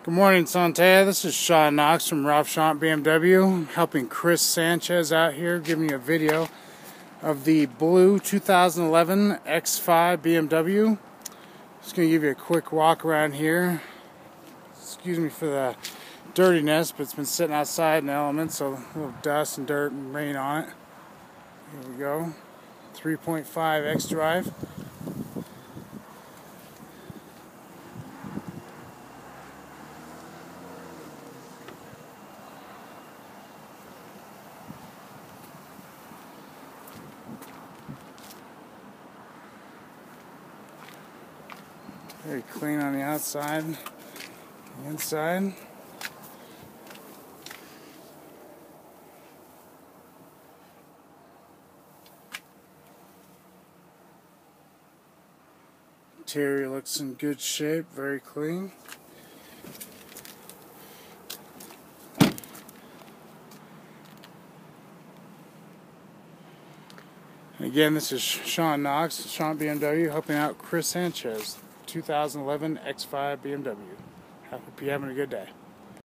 Good morning, Sontaya. This is Sean Knox from Ralph Schant BMW. I'm helping Chris Sanchez out here, giving you a video of the blue 2011 X5 BMW. Just going to give you a quick walk around here. Excuse me for the dirtiness, but it's been sitting outside in the elements, so a little dust and dirt and rain on it. Here we go. 3.5 X drive. Very clean on the outside, the inside. Interior looks in good shape, very clean. And again, this is Sean Knox, Schant BMW, helping out Chris Sanchez, 2011 X5 BMW. Hope you're having a good day.